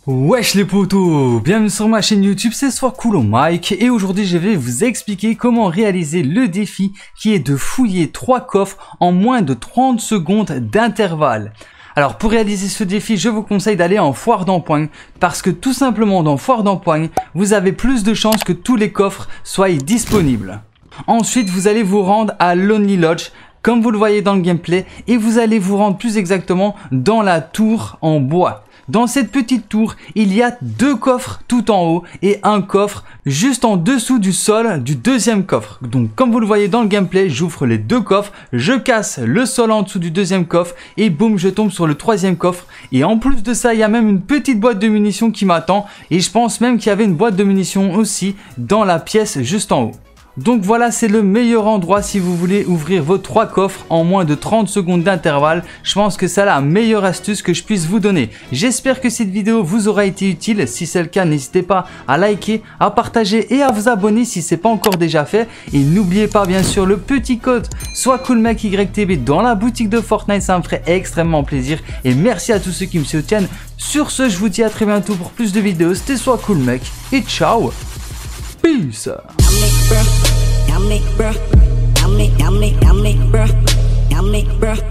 Wesh les potos, bienvenue sur ma chaîne YouTube, c'est SoisCoolMike et aujourd'hui je vais vous expliquer comment réaliser le défi qui est de fouiller 3 coffres en moins de 30 secondes d'intervalle. Alors pour réaliser ce défi, je vous conseille d'aller en foire d'empoigne parce que tout simplement dans foire d'empoigne, vous avez plus de chances que tous les coffres soient disponibles. Ensuite, vous allez vous rendre à Lonely Lodge comme vous le voyez dans le gameplay et vous allez vous rendre plus exactement dans la tour en bois. Dans cette petite tour, il y a 2 coffres tout en haut et un coffre juste en dessous du sol du deuxième coffre. Donc comme vous le voyez dans le gameplay, j'ouvre les 2 coffres, je casse le sol en dessous du deuxième coffre et boum, je tombe sur le troisième coffre. Et en plus de ça, il y a même une petite boîte de munitions qui m'attend et je pense même qu'il y avait une boîte de munitions aussi dans la pièce juste en haut. Donc voilà, c'est le meilleur endroit si vous voulez ouvrir vos 3 coffres en moins de 30 secondes d'intervalle. Je pense que c'est la meilleure astuce que je puisse vous donner. J'espère que cette vidéo vous aura été utile. Si c'est le cas, n'hésitez pas à liker, à partager et à vous abonner si ce n'est pas encore déjà fait. Et n'oubliez pas bien sûr le petit code SoisCoolMikeYTB dans la boutique de Fortnite, ça me ferait extrêmement plaisir. Et merci à tous ceux qui me soutiennent. Sur ce, je vous dis à très bientôt pour plus de vidéos. C'était SoisCoolMike et ciao. Peace. Yummy, bruh.